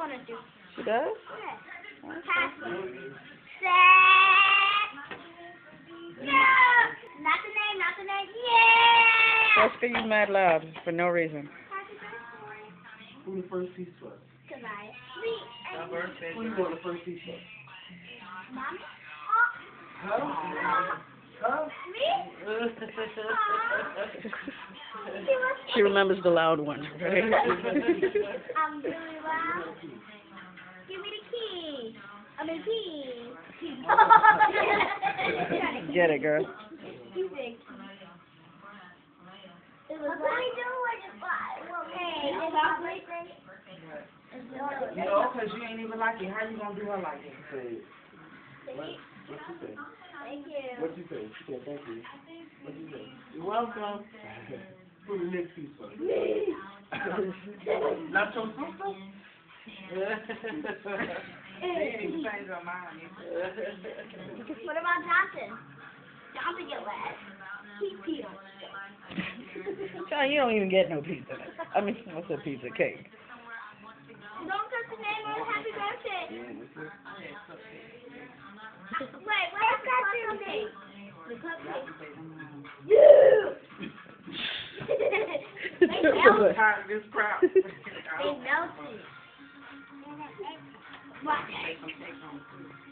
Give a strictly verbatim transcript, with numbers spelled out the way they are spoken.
want to do. She does? Yeah. Pass it. Set. Yeah. Not the name, not the name. Yeah. Jessica, you mad loud for no reason. Happy birthday. Who the first piece was? Goodbye. Me. My birthday. Who you want the first piece was? Mommy. Huh? Huh? Me? She remembers the loud one, right? I'm really loud. Give me the key. I mean, key. Get it, girl. You big. It was what are we doing? Hey, it's our birthday. You know, because you ain't even like it. How you going to do her like it? Say, what, what you say? Thank you. What you say? She said thank you. What you say? You're welcome. Who the next piece was? Me. Not your sister? She ain't even changed her mind. What about Johnson? Johnson get last. He's Peter. John, you don't even get no pizza. I mean, what's a pizza? Cake. Don't touch the name on happy birthday. Wait, where's the cupcake? The cupcake. Yeah. They melted. Tired of this crowd. They melted. What?